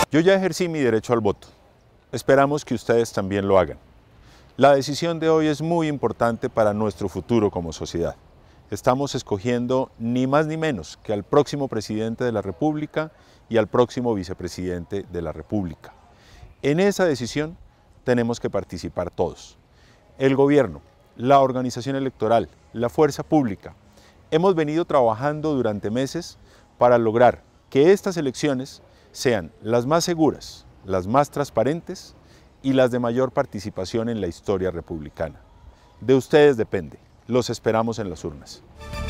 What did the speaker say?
Yo ya ejercí mi derecho al voto. Esperamos que ustedes también lo hagan. La decisión de hoy es muy importante para nuestro futuro como sociedad. Estamos escogiendo ni más ni menos que al próximo presidente de la República y al próximo vicepresidente de la República. En esa decisión tenemos que participar todos. El gobierno, la organización electoral, la fuerza pública. Hemos venido trabajando durante meses para lograr que estas elecciones sean las más seguras, las más transparentes y las de mayor participación en la historia republicana. De ustedes depende. Los esperamos en las urnas.